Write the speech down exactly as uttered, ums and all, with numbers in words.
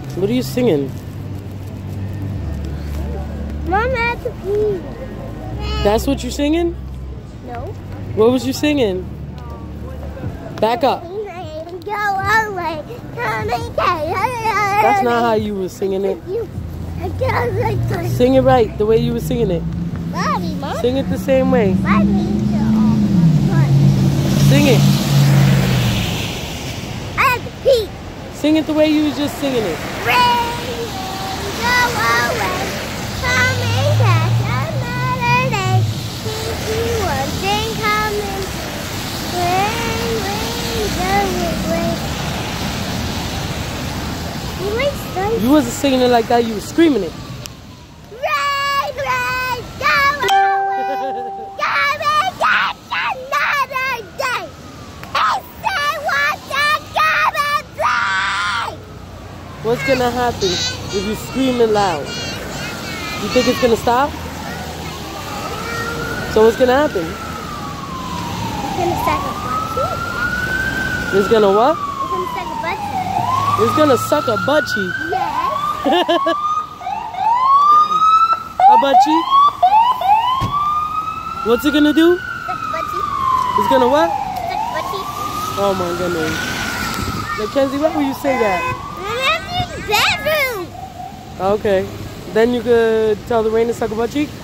What are you singing? Mom had to pee. That's what you're singing? No. What was you singing? Back up. That's not how you were singing it. Sing it right, the way you were singing it. Sing it the same way. Sing it. I have to pee. Sing it the way you was just singing it. Rain, go away. Come and catch another day. Think you one thing coming. Rain, rain, go away. You ain't stunned. You wasn't singing it like that, you were screaming it. Rain, rain, go away. Come and catch another day. He said what's that coming play? What's gonna happen if you screaming loud? You think it's gonna stop? So what's gonna happen? It's gonna suck a butt cheek. It's gonna what? It's gonna suck a butt cheek. It's gonna suck a butt cheek. Yes. A butt cheek? What's it gonna do? Suck a butt cheek. It's gonna what? Suck a butt cheek. Oh my goodness. Mackenzie, why would you say that? I'm in the bedroom. Okay. Then you could tell the rain to suck a butt cheek?